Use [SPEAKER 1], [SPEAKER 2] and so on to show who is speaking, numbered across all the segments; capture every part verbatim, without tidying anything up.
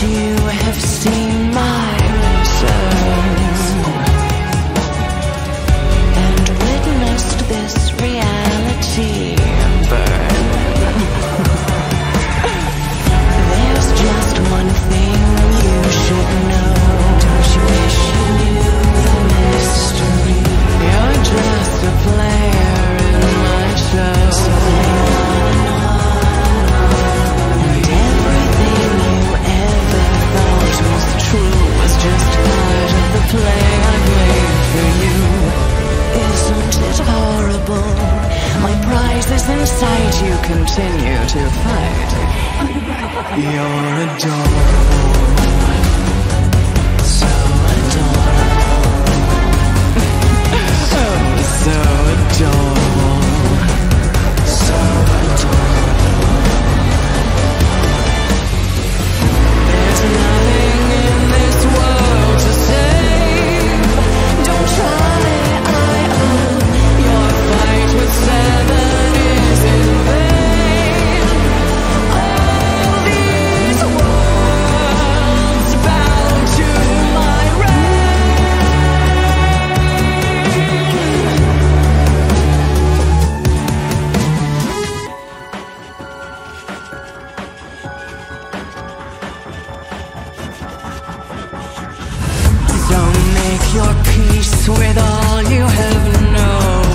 [SPEAKER 1] you have seen my return and witnessed this reality burn. There's just one thing you should know. Don't you wish you knew the mystery? You're just a player in my show. So play on and on, and everything you ever thought was true was just part of the play I made for you. Isn't it horrible? My prize is in sight, you continue to fight. You're adorable, so adorable. Oh, so adorable, so adorable. There's nothing in this world to save. Don't try, I own. Your fight with seven is in vain. All these worlds bound to my reign. Don't make your peace with all you have known.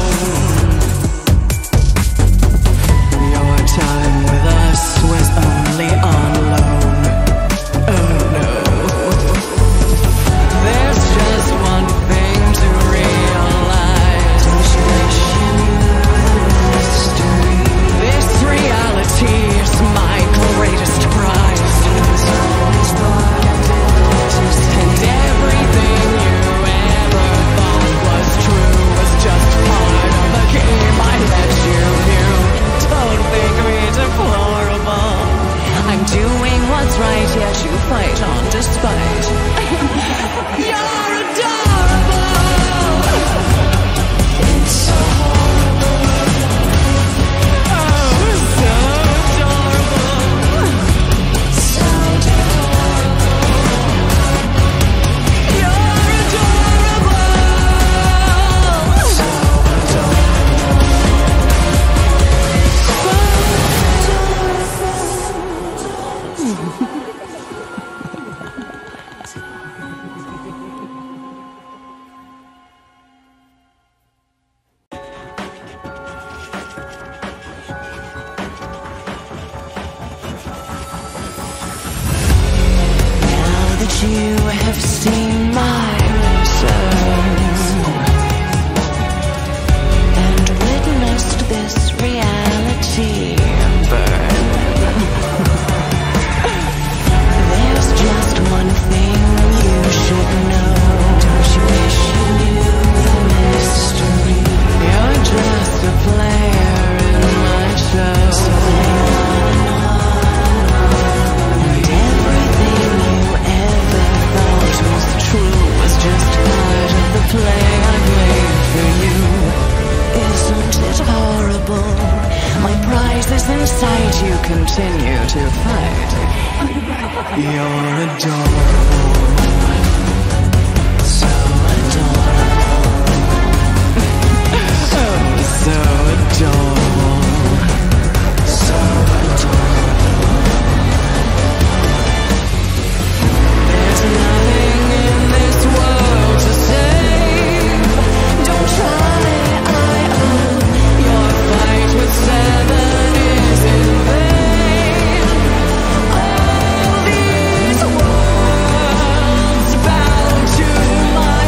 [SPEAKER 1] Your time with us was only on loan. Oh no. There's just one thing to realize. Don't you wish you knew the mystery? This reality is my greatest prize. It's always part of it. And everything you ever thought was true was just part of the game I let you view. Don't think me deplorable. I'm doing what's right, yet you fight on despite. You're adorable. It's so horrible. Oh, so adorable. So adorable. You're adorable. So now that you have seen my return and witnessed this reality burn, there's just one thing you should know. Don't you wish you knew the mystery? You're just a player in my show. So play on and on, and everything you ever thought was true was just part of the play I made for you. Isn't it horrible? My prize is in sight, you continue to fight. You're adorable, so adorable. Oh, so adorable, so adorable. There's nothing in this world to save. Don't try, I own. Your fight with seven is in vain. All these worlds bound to my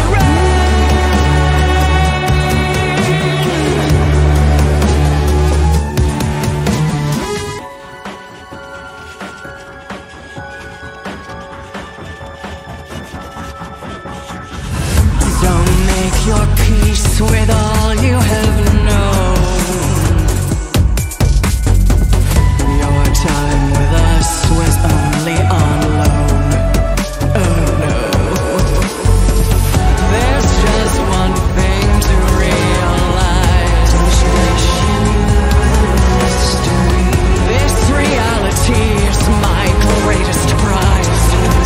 [SPEAKER 1] Don't make your peace with all you have known. Your time with us was only on loan. Oh no. There's just one thing to realize. Don't you wish you knew the mystery? This reality is my greatest prize.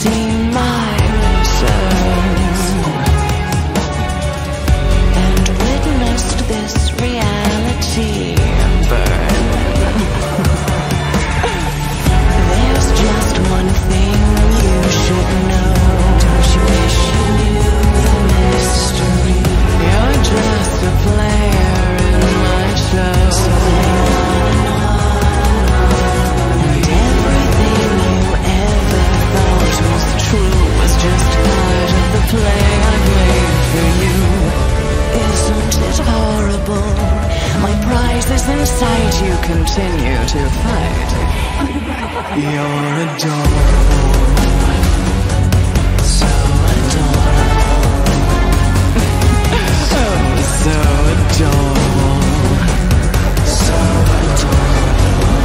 [SPEAKER 1] seen my soul and witnessed this reality burn. There's just one thing you should know. Don't you wish you knew the mystery? You're just a player in my show. So hang on, and everything you ever thought was true was just part of the play I made for you. Isn't it horrible? My prize is in sight, you continue to fight. You're adorable, so adorable. Oh, so adorable, so adorable.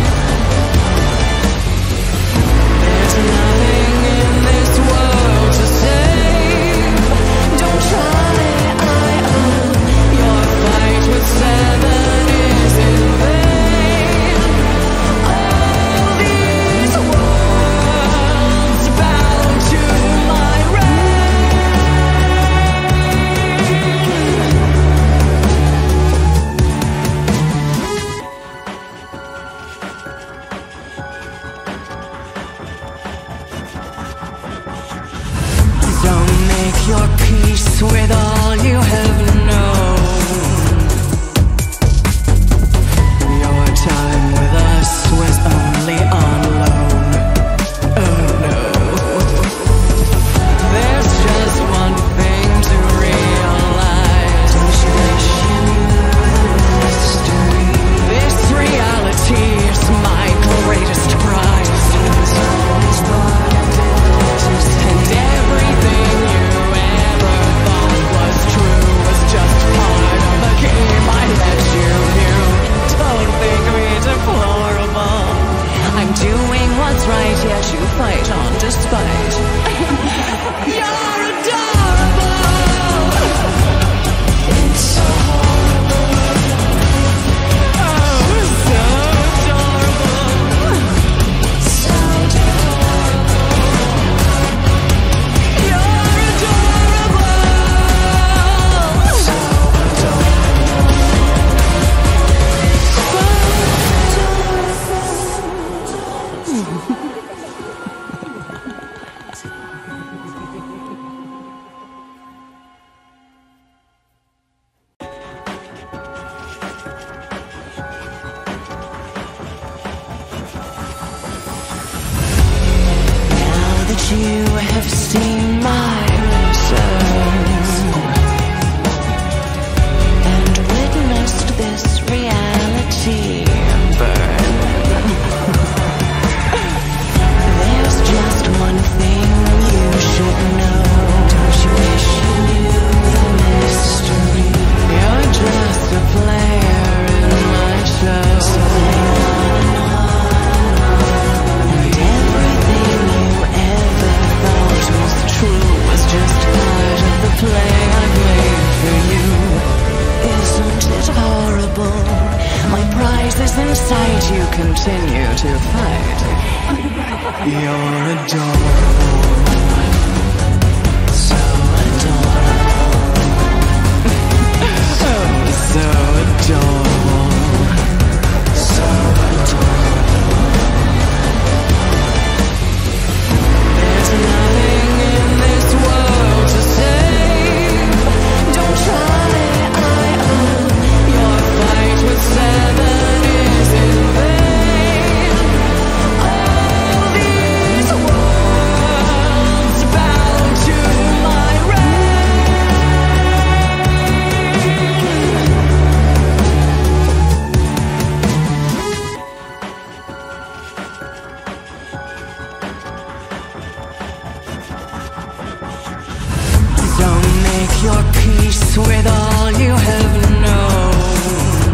[SPEAKER 1] There's nothing in this world to say. Don't try, I own. Your fight with seven is in vain. All these worlds bound to my reign. Don't make your peace with all you have known. Your time with us was only on loan. Oh no. There's just one thing to realize. Don't you wish you knew the mystery? This reality is my greatest prize. And everything you ever thought was true was just part of the game I let you view. Don't think me deplorable. I'm doing what's right, yet you fight on despite. You're adorable. It's so horrible. Oh, so adorable. So adorable. You're adorable. So Now that you have seen my soul and witnessed this reality burn, there's just one thing you should know. Don't you wish you knew the mystery? You're just a player in my show. So hang on, and everything you ever thought was true was just part of the play I made for you. Isn't it horrible? My prize is in sight, you continue to fight. You're adorable, so adorable. Oh, so adorable, so adorable. There's nothing in this world to say. Don't try, I own. Your fight with seven is in vain. All these worlds bound to my Don't make your peace with all you have known.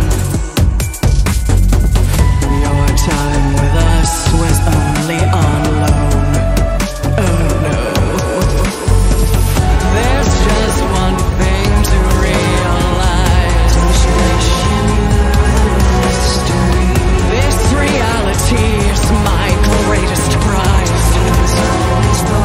[SPEAKER 1] Your time with us was only on loan. Oh no. There's just one thing to realize. Don't you wish you knew the mystery? This reality is my greatest prize. It's always the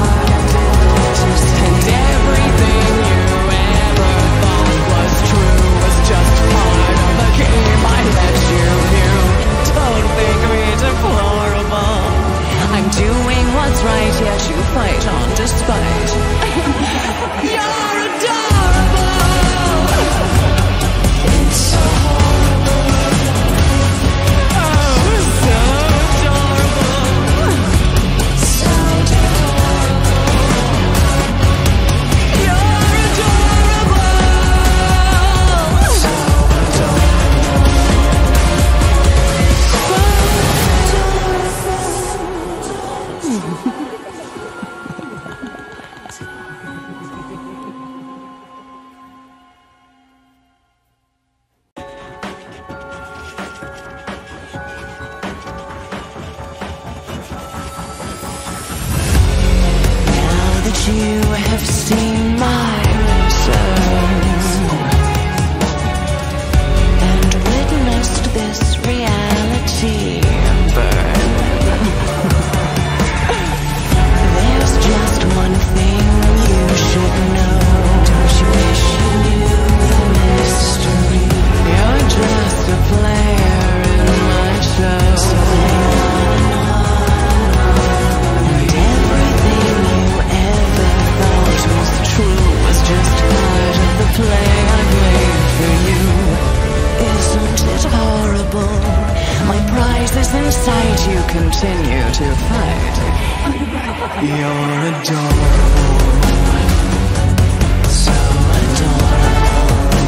[SPEAKER 1] play I've made for you. Isn't it horrible? My prize is inside you, continue to fight. You're adorable, so adorable.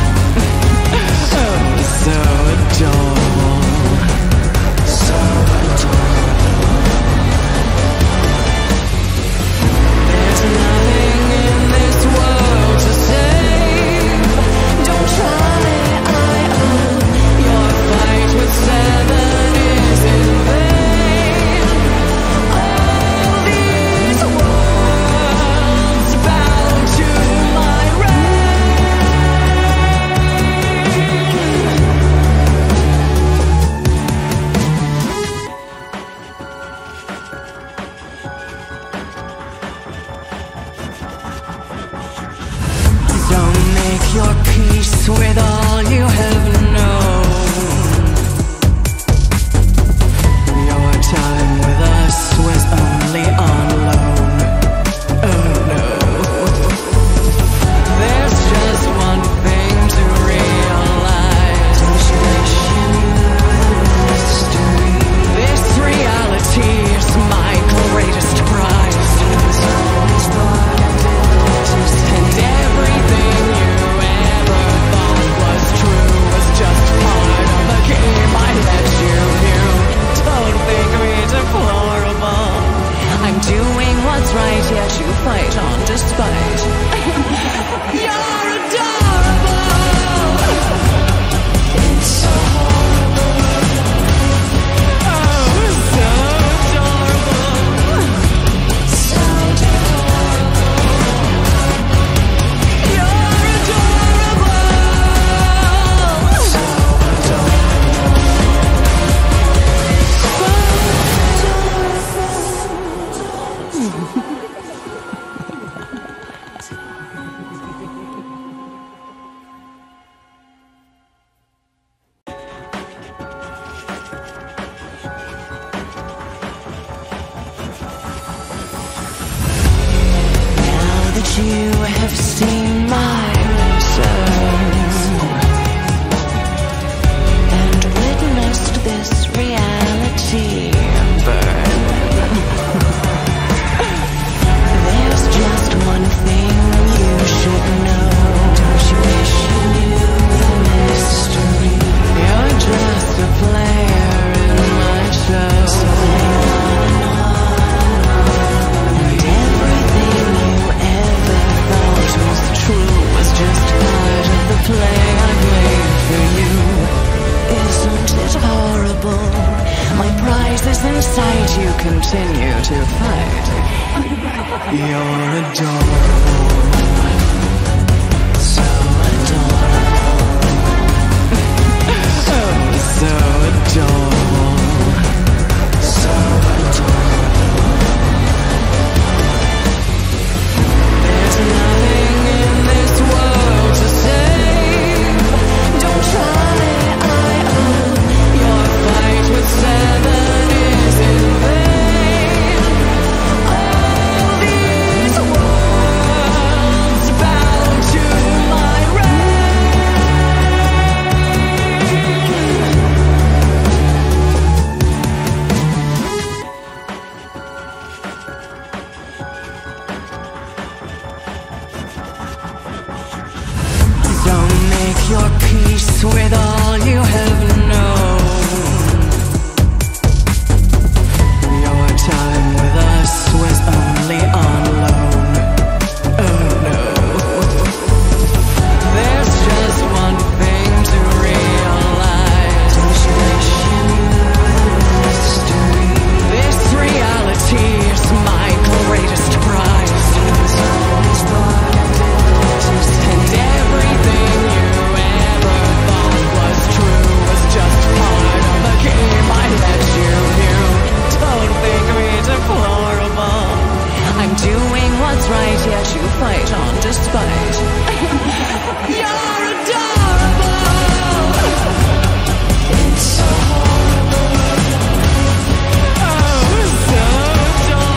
[SPEAKER 1] Oh, so adorable, so adorable. There's nothing in this world to save. Don't try, I own. Your fight with seven is in vain. All these worlds bow to my Don't make your peace with all you have known. Your time with us was only on loan. Oh no. There's just one thing to realize. This reality is my greatest prize. And everything you ever thought was true was just part of the game I let you view. Don't think me deplorable. I'm doing what's right, yet you fight on despite. You're adorable. It's so horrible. Oh, so adorable. So adorable. You're adorable. So Now that you have seen my return and witnessed this reality burn, there's just one thing you should know. Don't you wish you knew the mystery? You're just a player in my show. So hang on, and everything you ever thought was true was just part of the play I've made for you. Isn't it horrible? My prize is inside you, continue to fight. You're adorable, so adorable. Oh, so adorable, so adorable. There's nothing in this world to save. Don't try, I own. Your fight with seven is in vain. All these worlds bow to my Don't make your peace with all you have known. Your time with us was only on loan. Oh no. There's just one thing to realize. This reality is my greatest prize. And everything you ever thought was true was just part of the game I let you view. Don't think me deplorable. I'm doing what's right, yet you fight on despite. You're adorable. It's so horrible. Oh, so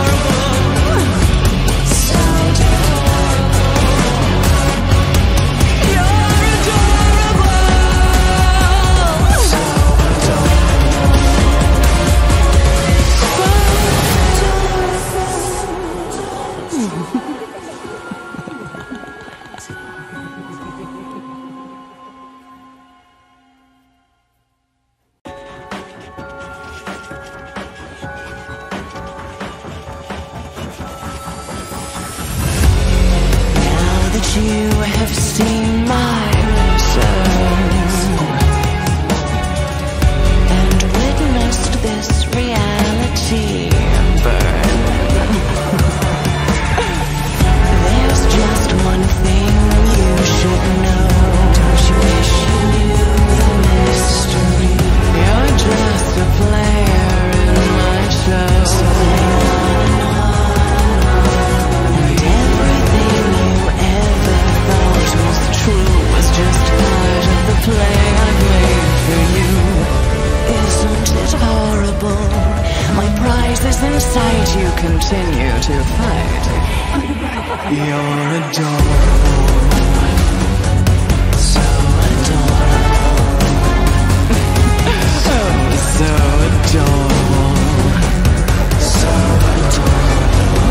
[SPEAKER 1] adorable. So adorable. you have seen my soul and witnessed this reality burn. There's just one thing you should know. Don't you wish you knew the mystery? You're just a player in my show. So and everything you ever thought was true was just part of the play I've made for you. Isn't it horrible? My prize is inside you, continue to fight. You're adorable, so adorable. Oh, so adorable, so adorable.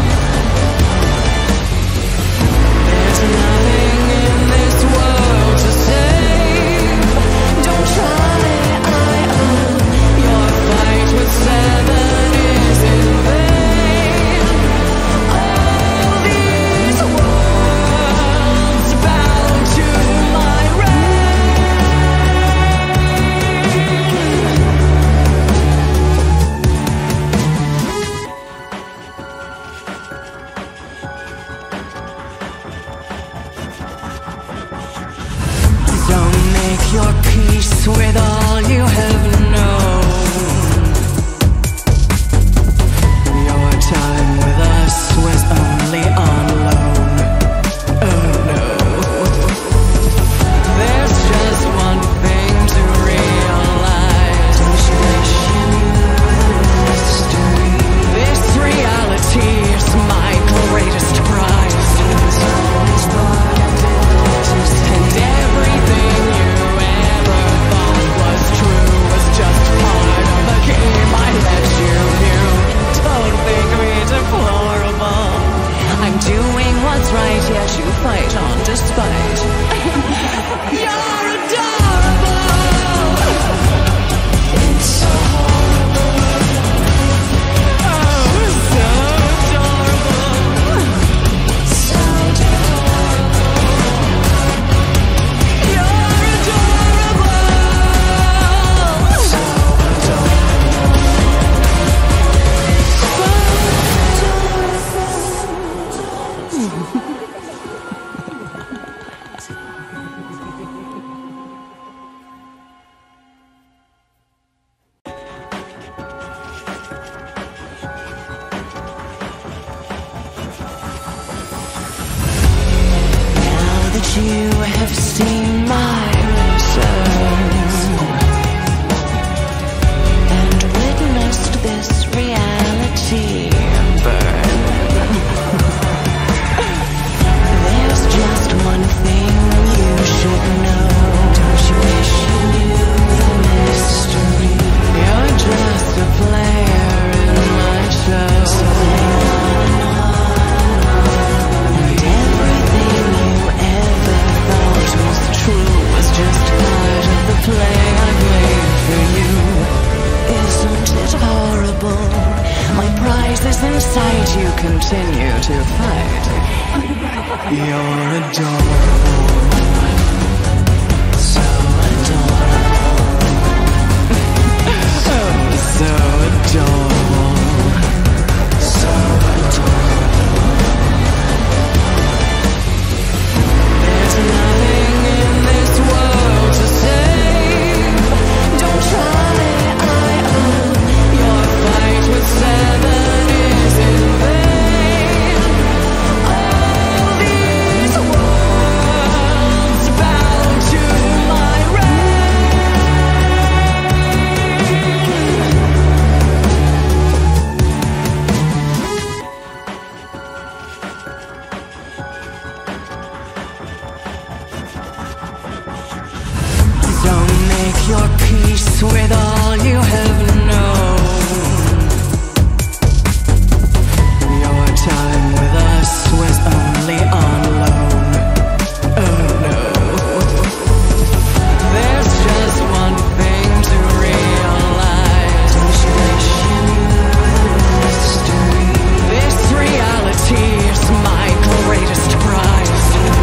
[SPEAKER 1] There's nothing in this world to save. Don't try, I own. Your fight with seven is in vain. All these worlds bound to my reign. Don't make your peace with all you have known. Your time with us was only on loan. Oh no. There's just one thing to realize. Don't you wish you knew the mystery? This reality is my greatest prize. And everything you ever thought was true was just part of the game I let you view. Don't think me deplorable. I'm doing what's right, yet you fight on despite. You're adorable. It's so horrible. Oh, so adorable. So adorable. You're adorable. So Now that you have seen my soul and witnessed this reality burn, there's just one thing you should know. Don't you wish you knew the mystery? You're just a player in my show. So and everything you ever thought was true was just part of the play I've made for you. Isn't it horrible? My prize is inside you, continue to fight. You're adorable, so adorable. Oh, so adorable, so adorable. There's nothing in this world to save. Don't try, I own. Your fight with seven is in vain. All these worlds bound to my reign. Don't make your peace with all you have known. Your time with us was only on loan. Oh no. There's just one thing to realize. Don't you wish you knew the mystery? This reality is my greatest prize.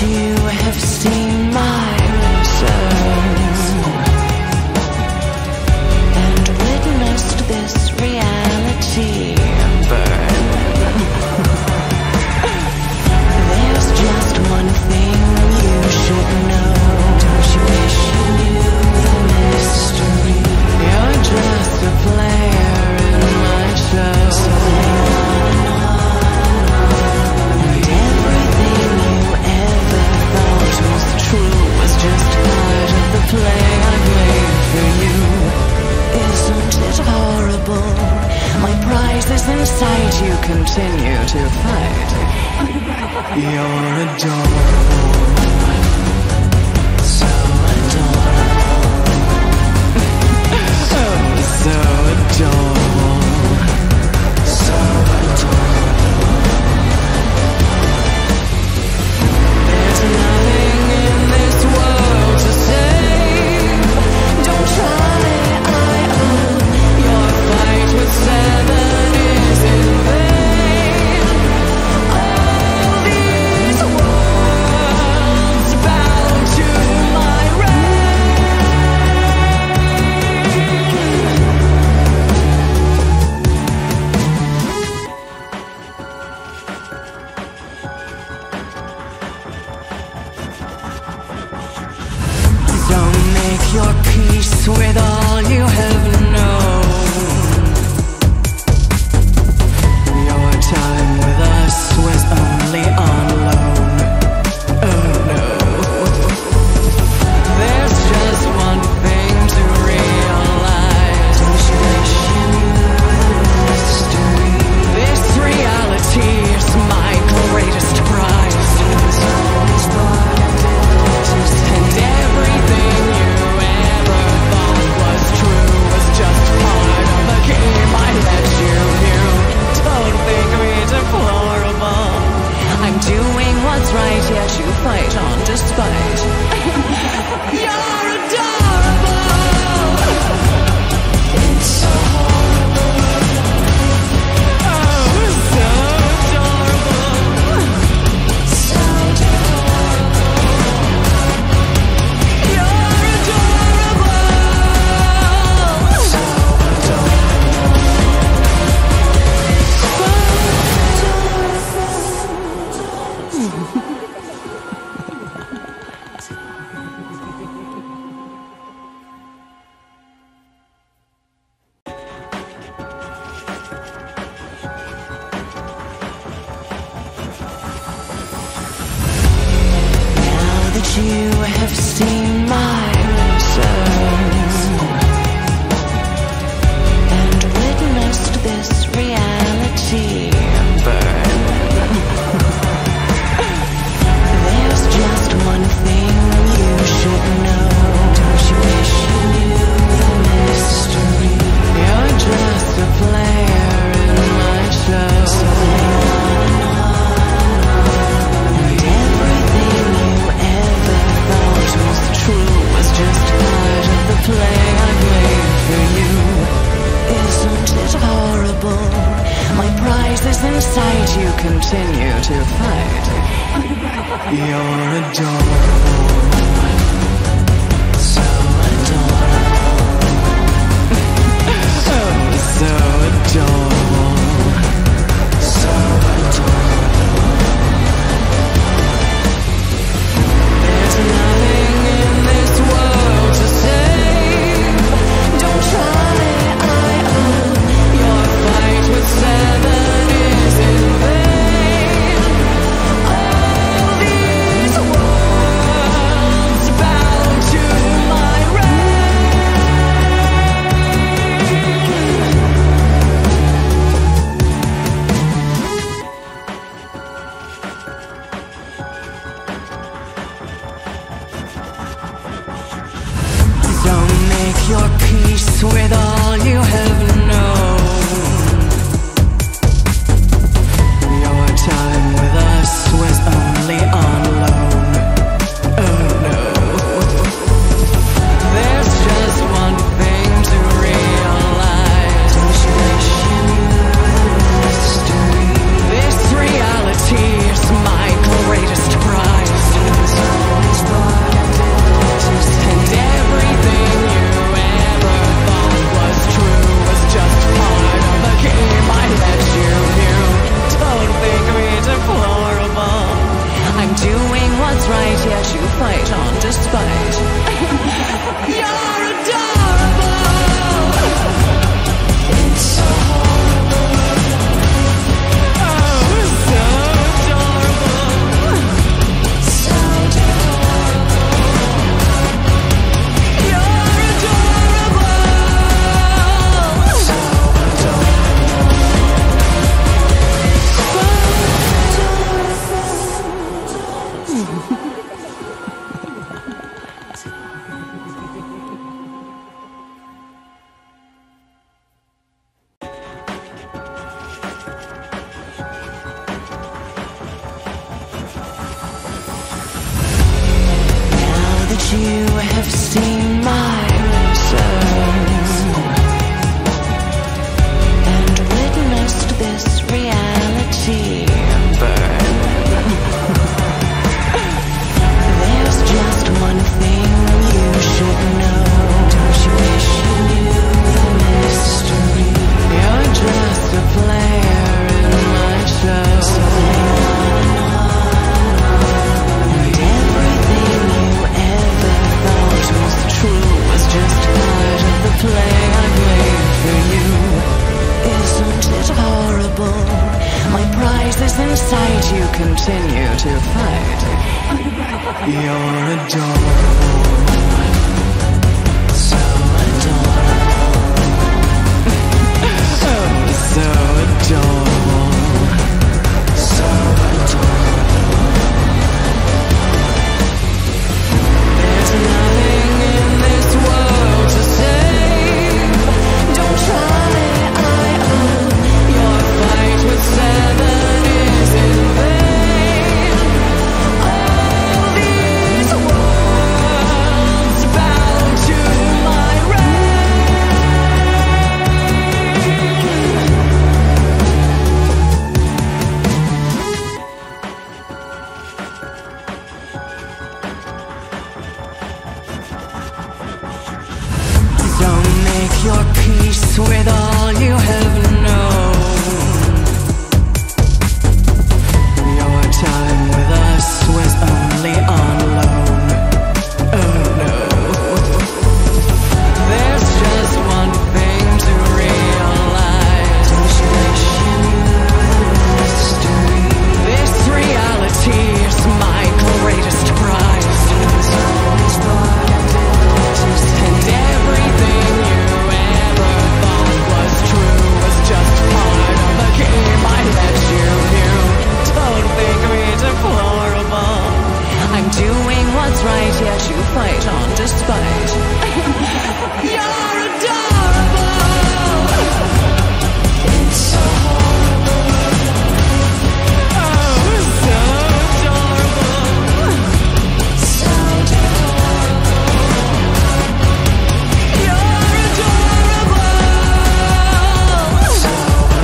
[SPEAKER 1] you have seen my soul and witnessed this reality burn. There's just one thing you should know. Don't you wish you knew the mystery? You're just a player in my show. So hang on, and everything you ever thought was true was just part of the play I've made for you. Isn't it horrible? My prize is inside you, continue to fight. You're adorable, so adorable. Oh, so adorable, so adorable. There's nothing in this world to save. Don't try, I own. Your fight with seven is in vain. All these worlds bow to my reign. Don't make your peace with all you have known. Your time with us was only on loan. Oh no. There's just one thing to realize. Don't you wish you knew the mystery? This reality is my greatest prize. And everything you ever thought was true was just part of the game I let you knew. Don't think me deplorable. I'm doing what's right, yet you fight on despite. You're adorable. It's so horrible. Oh, so adorable. So adorable. You're adorable. So Now that you have seen my soul and witnessed this reality burn, there's just one thing you should know. Don't you wish you knew the mystery? You're just a player in my show. So hang on, and everything you ever thought was true was just part of the play I've made for you. Isn't it horrible? My prize is inside you, continue to fight. You're adorable, so adorable. Oh, so adorable, so adorable. There's nothing in this world to save. Don't try, I own. Your fight with seven is in vain. All these worlds bow to my Don't make your peace with all you have known. Your time with us was only on loan. Oh no. There's just one thing to realize. Don't you wish you knew the mystery? This reality is my greatest prize. doing what's right, yet you fight on despite. You're adorable. It's so horrible. Oh, so adorable. So adorable. You're adorable. So you have seen my return and witnessed this reality burn. There's just one thing you should know. Don't you wish you knew the mystery? You're just a player in my show. So and everything you ever thought was true was just part of the play I made for you. Isn't it horrible? My prize is inside you, continue to fight. You're adorable. So adorable. Oh, so adorable. So adorable. There's nothing in this world to save. Don't try, I own. Your fight with seven is in vain. All these worlds bow to my Don't make your peace with all you have known. Your time with us was only on loan. Oh no. There's just one thing to realize. Don't you wish you knew the mystery? This reality is my greatest prize. And everything you ever thought was true was just part of the game I let you view. Don't think me deplorable. I'm doing what's right, yet you fight on despite. You're adorable. It's so horrible. Oh, so adorable. So adorable. You're adorable. So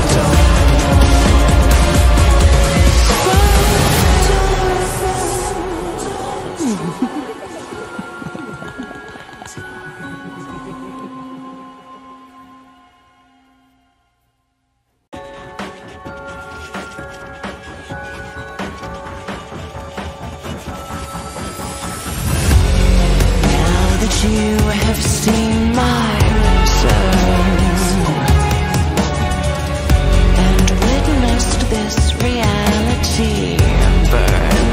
[SPEAKER 1] Now that you have seen my return and witnessed this reality burn,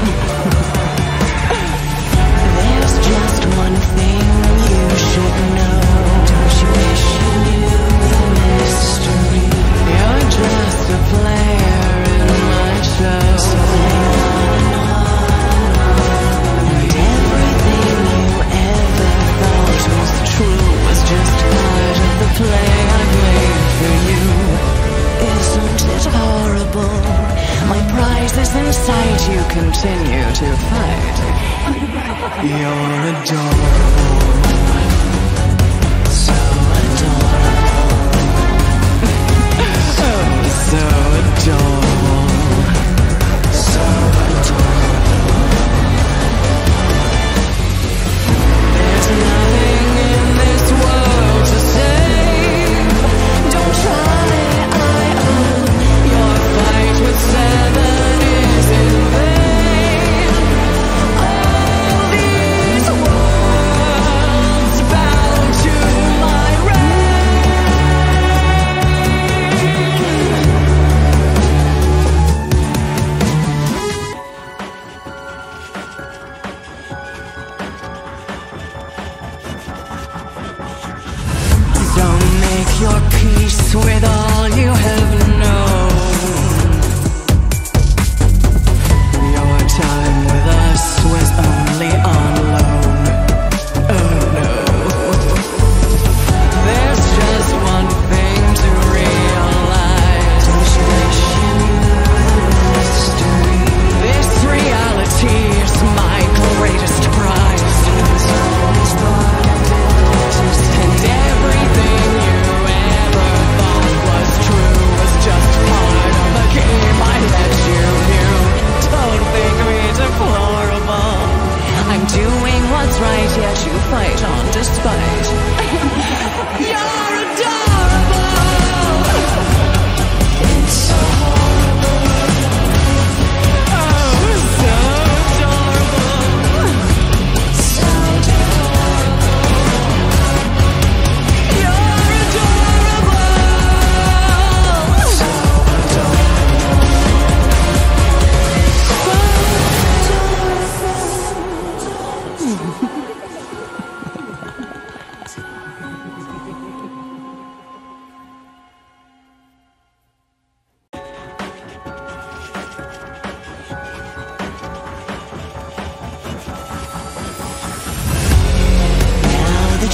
[SPEAKER 1] there's just one thing you should know. Don't you wish you knew the mystery? You're just a player in my show. So and everything you ever thought was true was just part of the play I made for you. Isn't it horrible? My prize is inside you, continue to fight. You're adorable. So adorable. Oh, so adorable. So adorable. There's nothing in this world to save. Don't try, I own. Your fight with seven is in vain.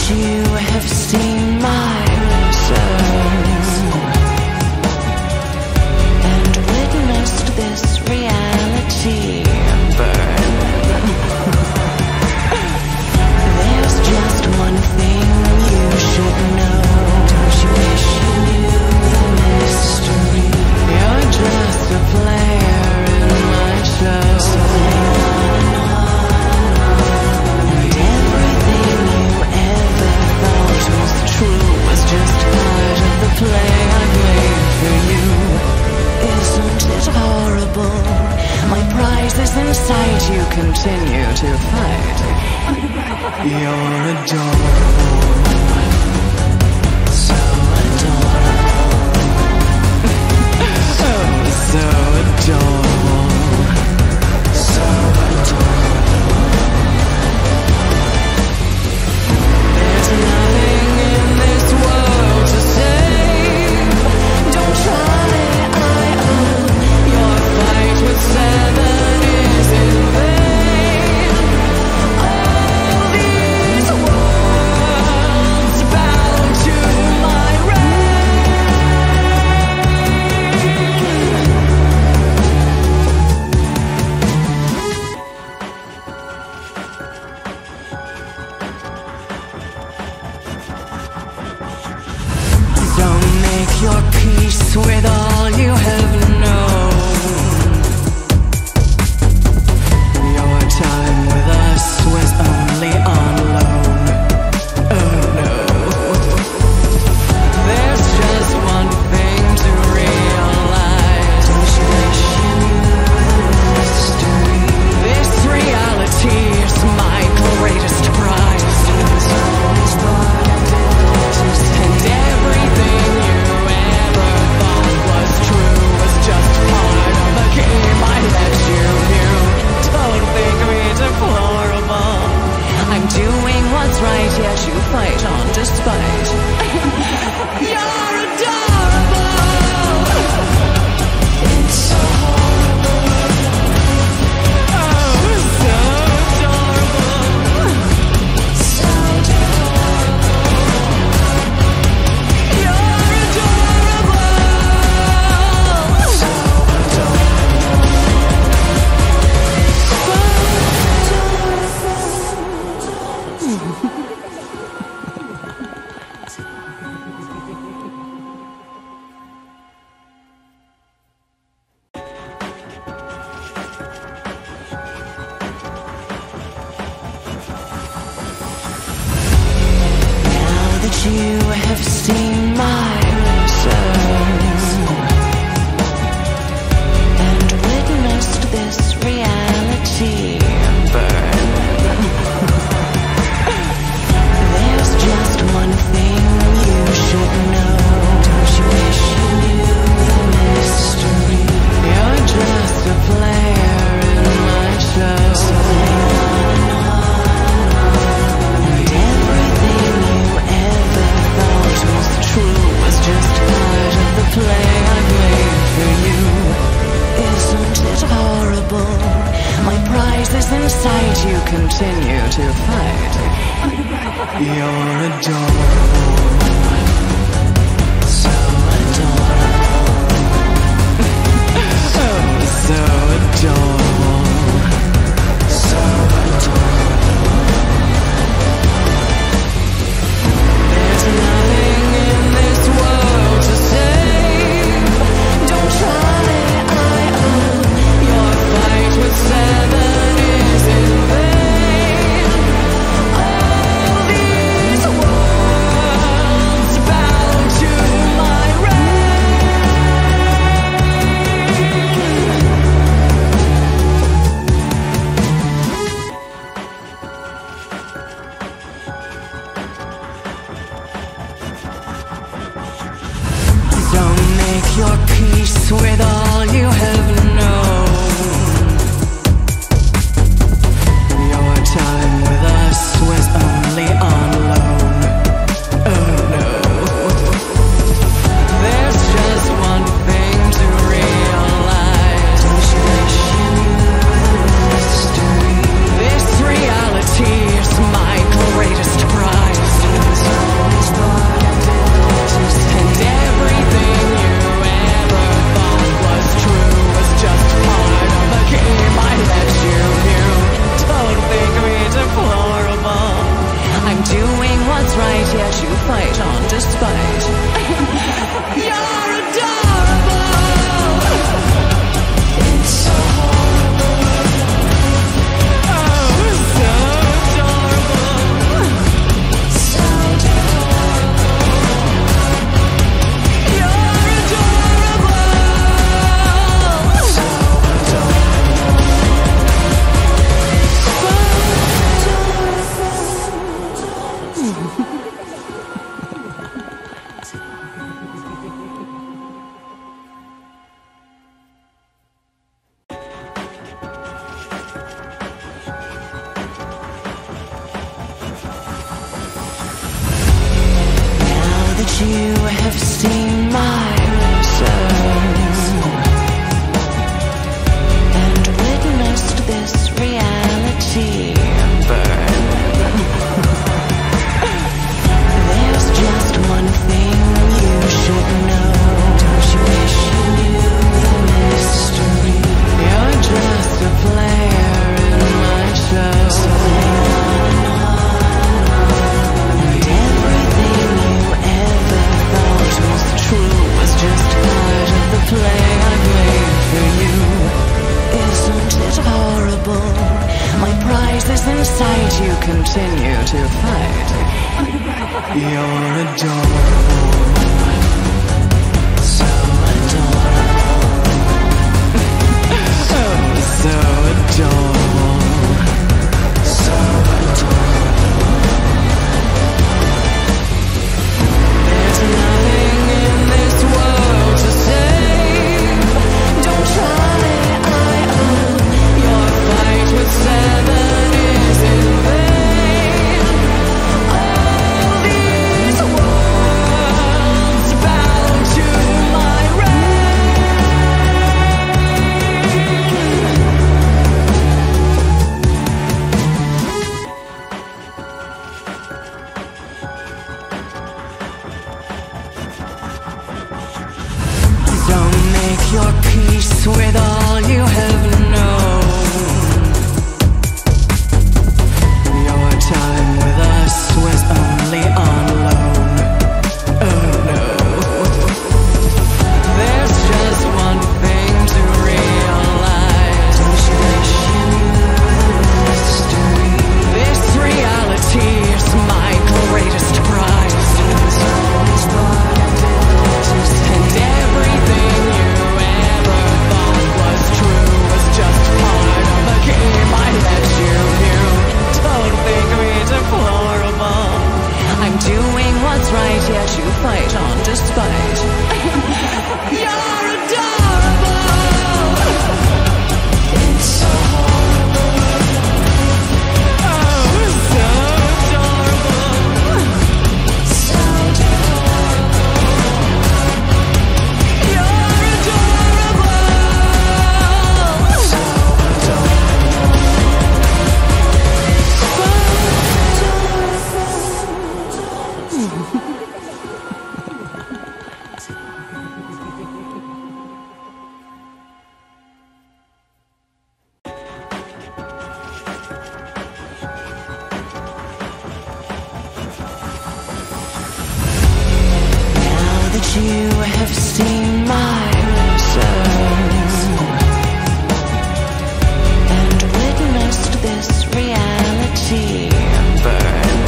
[SPEAKER 1] you have seen my return and witnessed this reality burn. There's just one thing you should know. Don't you wish you knew the mystery? You're just a player in my show. So and everything you ever thought was true was just part of the play I've made for you. Isn't it horrible? My prize is in sight, you continue to fight. You're adorable, so adorable. Oh, so adorable, so adorable. There's nothing in this world to save. Don't try, I own. Your fight with seven is in vain. All these worlds bound to my So make your peace with all you have known. Your time with us was only on loan. Oh no. There's just one thing to realize. Don't you wish you knew the mystery? This reality is my greatest prize. And everything you ever thought was true was just part of the game I let you view. Don't think me deplorable. I'm doing what's right, yet you fight on despite. You're adorable. It's so horrible. Oh, so adorable. So adorable. You're adorable. So Now that you have seen my return and witnessed this reality burn, there's just one thing you should know. Don't you wish you knew the mystery? You're just a player in my show. So and everything you ever thought was true was just part of the play I've made for you. Isn't it horrible? My prize is in sight, you continue to fight. You're adorable, so adorable. Oh, so adorable, so adorable. There's nothing in this world to save. Don't try, I own. Your fight with seven is in vain. All these worlds bound to my reign. you have seen my soul and witnessed this reality burn. There's just one thing you should know. Don't you wish you knew the mystery? You're just a player in my show. So hang on, and everything you ever thought was true was just part of the play I made for you. Isn't it horrible? My prize is inside you, continue to fight. You're adorable, so adorable. Oh, so adorable, so adorable. There's nothing in this world to save. Don't try, I own. Your fight with seven is in vain. All these worlds bow to my reign. So make your peace with all you have known. Your time with us was only on loan. Oh no. There's just one thing to realize. Don't you wish you knew the mystery? This reality is my greatest prize. And everything you ever thought was true was just part of the game I let you knew. Don't think me deplorable. I'm doing what's right, yet you fight on despite. You're adorable. It's so horrible. Oh, so adorable. So adorable. You're adorable. So Now that you have seen my soul and witnessed this reality burn,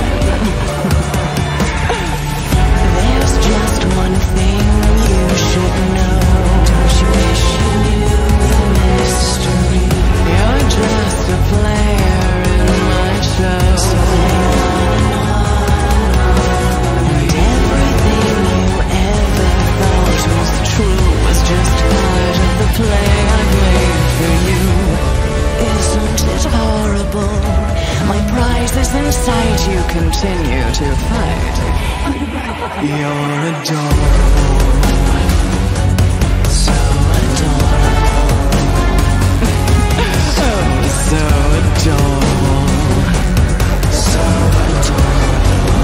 [SPEAKER 1] there's just one thing you should know. Don't you wish you knew the mystery? You're just a player in my show. So hang on, and everything you ever thought was true was just part of the play I made for you. Isn't it horrible? My prize is inside you, continue to fight. You're adorable, so adorable. Oh, so adorable, so adorable.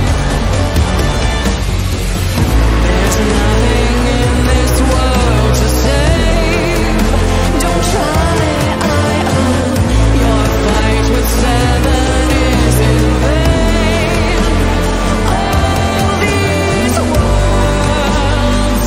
[SPEAKER 1] There's nothing in this world to save. Don't try, I own. Your fight with seven is in vain. All these worlds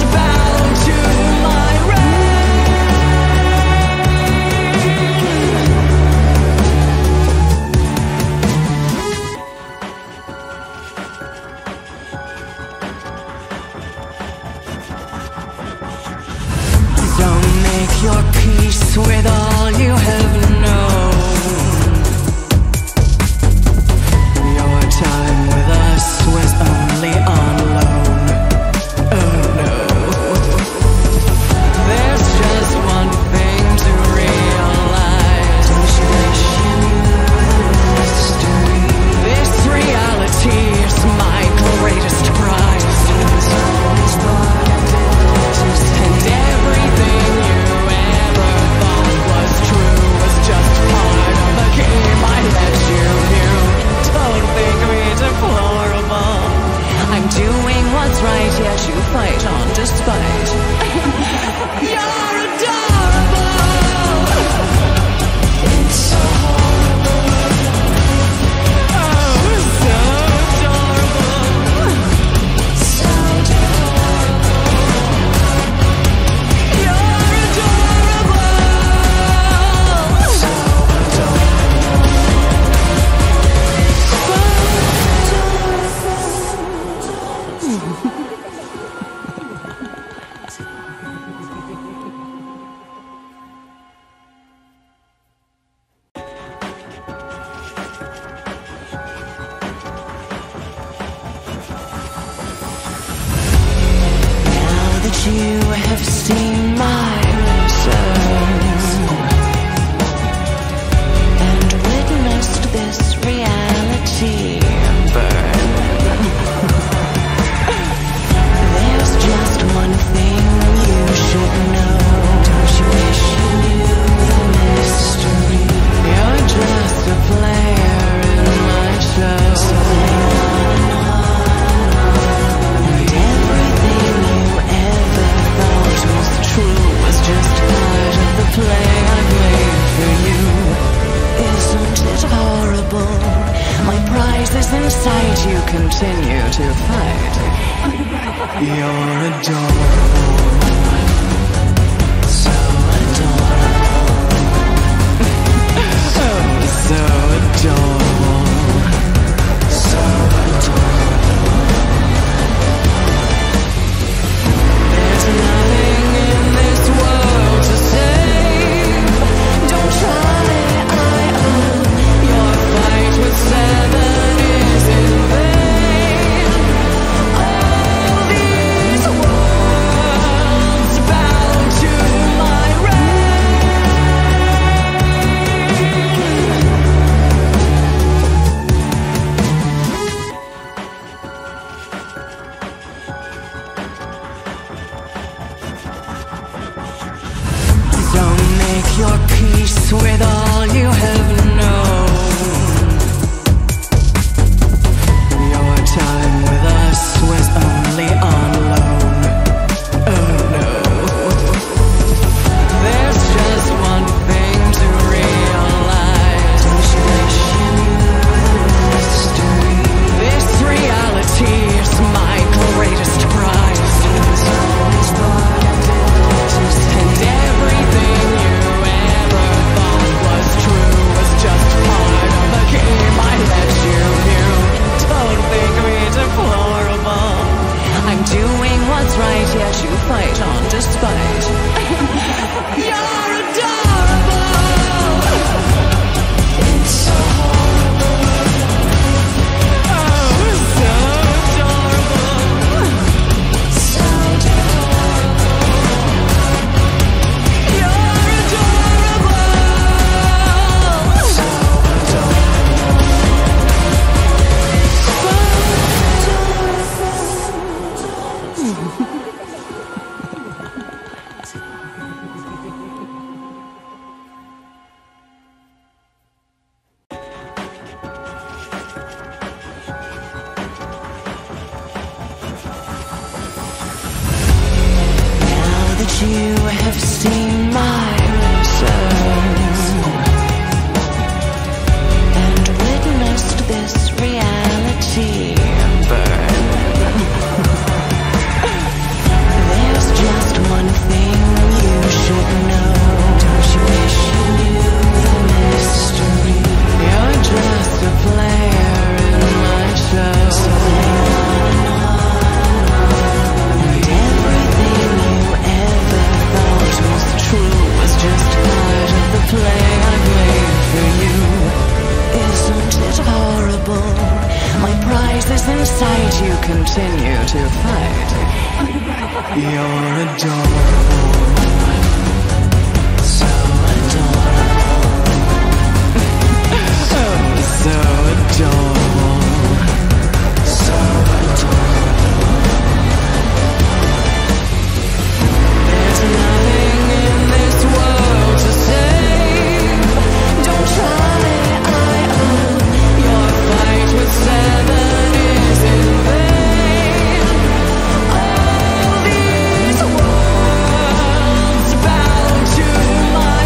[SPEAKER 1] you have seen my soul and witnessed this reality burn. There's just one thing you should know. Don't you wish you knew the mystery? You're just a player in my show. So on, on, and everything you ever thought was true was just part of the play I played for you. Isn't it horrible? My prize is inside you, continue to fight. You're adorable, so adorable. Oh, so adorable, so adorable. There's nothing in this world to save. Don't try, I own. Your fight with seven is in vain. All these worlds bow to my Don't make your peace with all you have known. Your time with us was only on loan. Oh no. There's just one thing to realize. Don't you wish you knew the mystery? This reality is my greatest prize. It's always thought I did just and everything you ever thought was true was just part of the game I let you knew. Don't think me deplorable. I'm doing what's right, yet you fight on despite. You're adorable. It's so horrible. Oh, so adorable. So adorable. You're adorable. So Now that you have seen my soul and witnessed this reality burn, there's just one thing you should know. Don't you wish you knew the mystery? You're just a player in my show. So on, on, and everything you ever thought was true was just part of the play I played for you. Isn't it horrible? My prize is inside you, continue to fight. You're adorable, so adorable. Oh, so adorable, so adorable. There's nothing in this world to save. Don't try, I own. Your fight with seven is in vain. All these worlds bow to my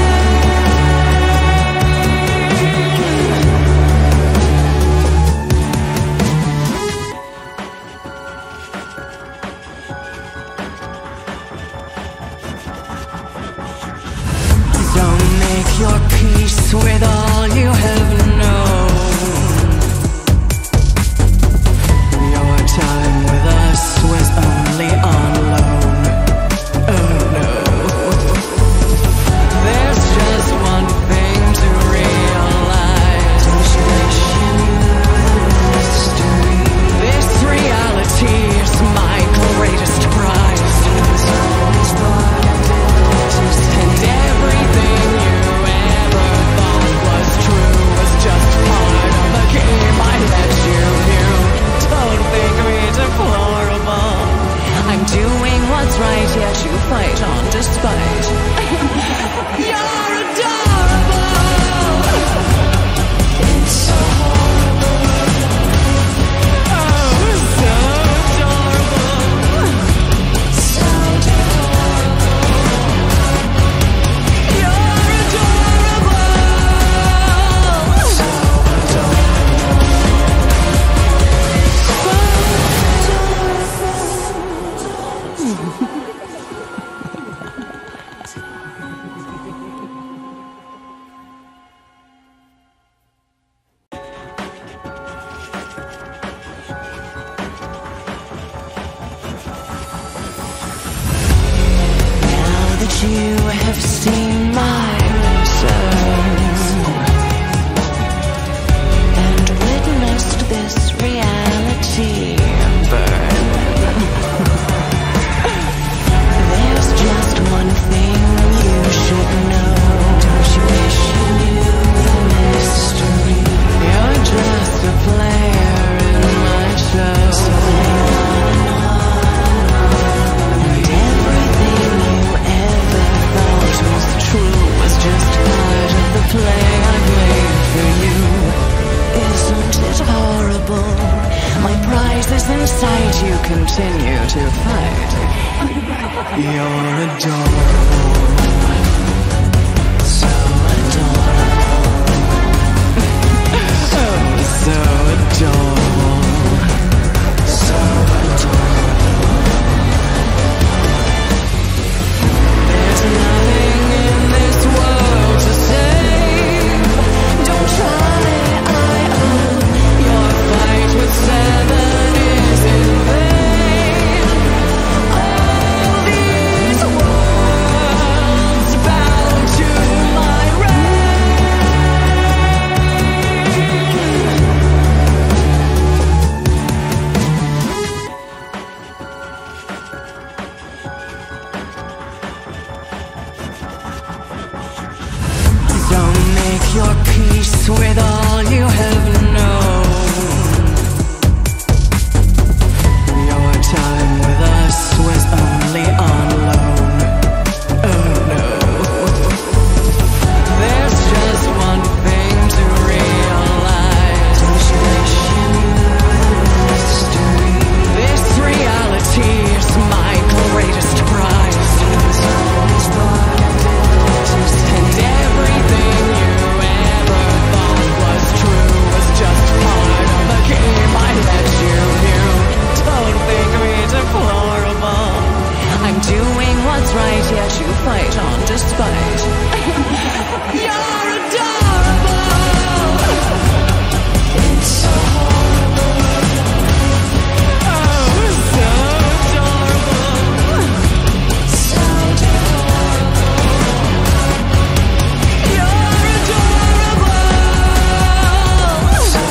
[SPEAKER 1] Don't make your peace with all you have known. Your time with us was only on loan. Oh no. There's just one thing to realize. Don't you wish you knew the mystery? This reality is my greatest prize. is inside you continue to fight.
[SPEAKER 2] You're adorable, so adorable. Oh, so adorable, so adorable.
[SPEAKER 1] There's nothing in this world to say. Don't try, I own. Your fight with seven is in vain. All these worlds bow to my Don't make your peace with all you have known. Your time with us was only on loan. Oh no. There's just one thing to realize. This reality is my greatest prize. And everything you ever thought was true was just part of the game I let you knew. Don't think me deplorable. I'm doing what's right, yet you fight on despite. You're adorable. It's so horrible. Oh, so adorable. So You're adorable. So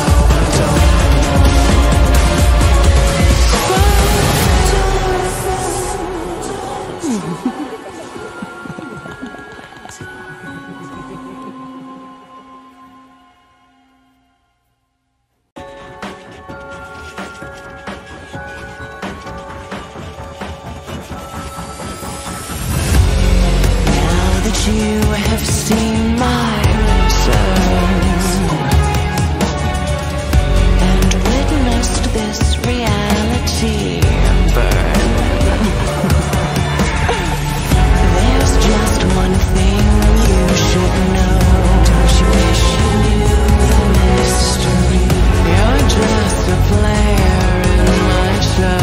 [SPEAKER 1] Now that you have seen my return and witnessed this reality burn, there's just one thing you should know. Don't you wish you knew the mystery? You're just a player in my show.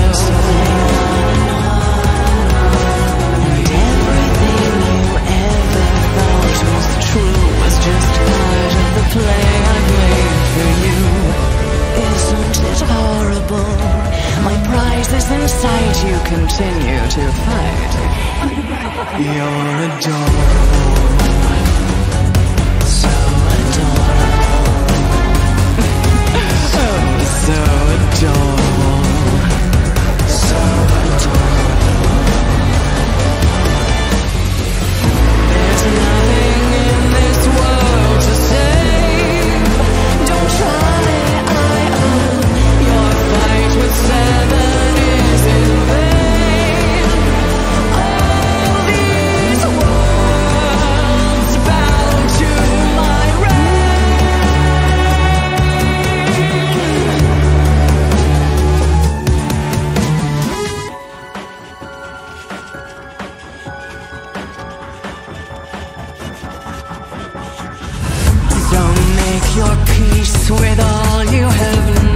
[SPEAKER 1] And everything you ever thought was true was just part of the play I made for you. Isn't it horrible? My prize is inside you continue to fight.
[SPEAKER 2] You're adorable, so adorable. Oh, so adorable, so adorable.
[SPEAKER 1] There's nothing in this world to say. Don't try, I own. Your fight with seven is in vain. All these worlds bow to my Don't make your peace with all you have known.